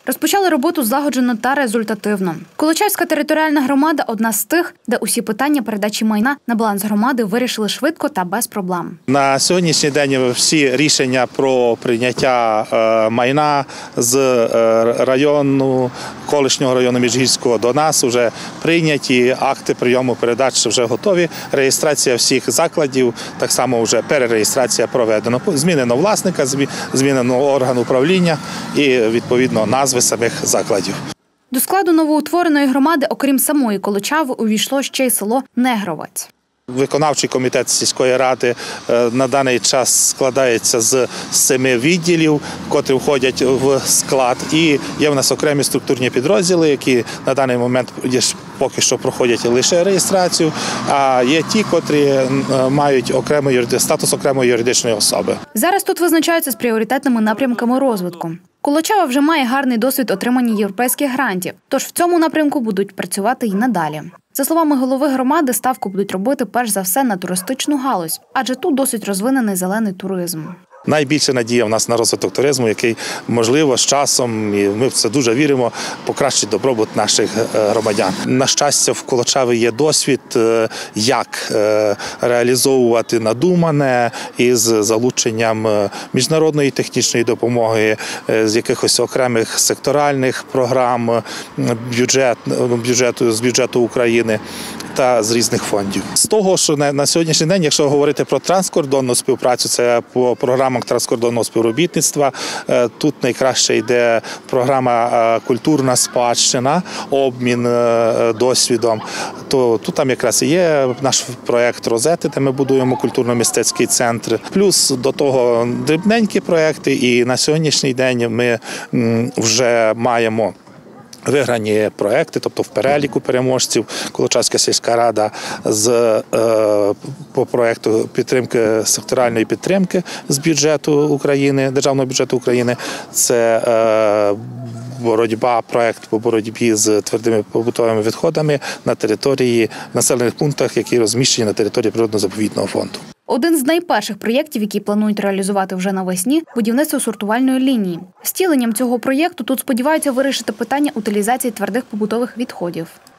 Розпочали роботу злагоджено та результативно. Колочавська територіальна громада – одна з тих, де усі питання передачі майна на баланс громади вирішили швидко та без проблем. На сьогоднішній день всі рішення про прийняття майна з району, колишнього району Міжгірського до нас вже прийняті, акти прийому передач вже готові, реєстрація всіх закладів, так само вже перереєстрація проведена. Змінено власника, змінено орган управління і, відповідно, назви самих закладів. До складу новоутвореної громади, окрім самої Колочави, увійшло ще й село Негровець. Виконавчий комітет сільської ради на даний час складається з 7 відділів, котрі входять в склад. І є в нас окремі структурні підрозділи, які на даний момент поки що проходять лише реєстрацію, а є ті, котрі мають статус окремої юридичної особи. Зараз тут визначаються з пріоритетними напрямками розвитку. Колочава вже має гарний досвід отримання європейських грантів, тож в цьому напрямку будуть працювати й надалі. За словами голови громади, ставку будуть робити перш за все на туристичну галузь, адже тут досить розвинений зелений туризм. Найбільша надія в нас на розвиток туризму, який, можливо, з часом, і ми в це дуже віримо, покращить добробут наших громадян. На щастя, в Колочаві є досвід, як реалізовувати надумане із залученням міжнародної технічної допомоги, з якихось окремих секторальних програм, з бюджету України та з різних фондів. З того, що на сьогоднішній день, якщо говорити про транскордонну співпрацю, це по програмах транскордонного співробітництва, тут найкраще йде програма «Культурна спадщина», обмін досвідом. То тут там якраз і є наш проєкт «Розети», де ми будуємо культурно-мистецький центр. Плюс до того дрібненькі проєкти, і на сьогоднішній день ми вже маємо виграні проекти, тобто в переліку переможців Колочавська сільська рада по проекту підтримки, секторальної підтримки з бюджету України, державного бюджету України. Це проект по боротьбі з твердими побутовими відходами на території населених пунктах, які розміщені на території природно-заповідного фонду. Один з найперших проєктів, які планують реалізувати вже навесні – будівництво сортувальної лінії. Втіленням цього проєкту тут сподіваються вирішити питання утилізації твердих побутових відходів.